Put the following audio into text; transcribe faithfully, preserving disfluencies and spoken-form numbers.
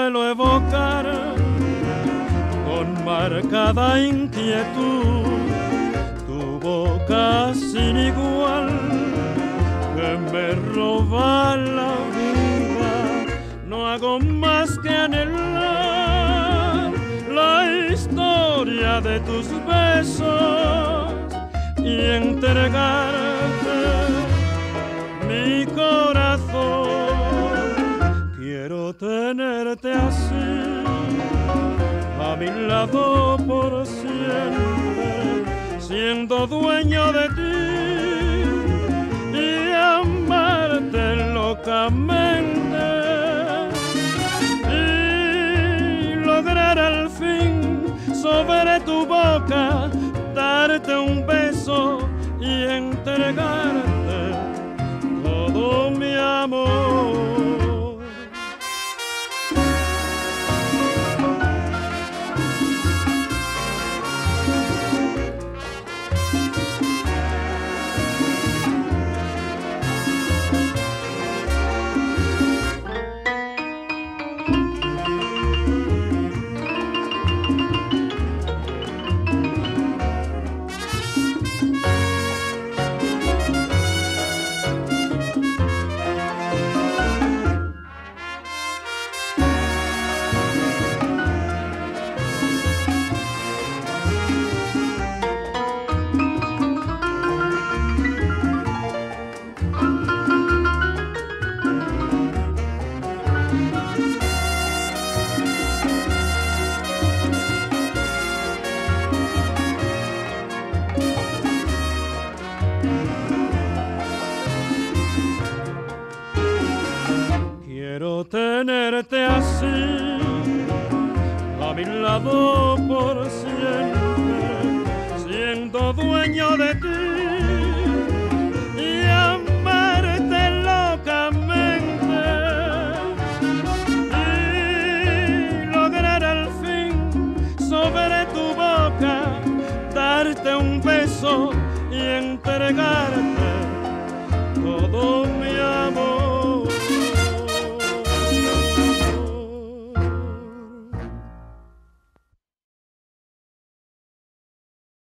suelo evocar con marcada inquietud tu boca sin igual que me roba la vida. No hago más que anhelar la historia de tus besos y entregarte mi corazón. Quiero tenerte así, a mi lado por siempre, siendo dueño de ti y amarte locamente y lograr al fin sobre tu boca darte un beso y entregarte todo mi amor. Quiero tenerte así, a mi lado por siempre,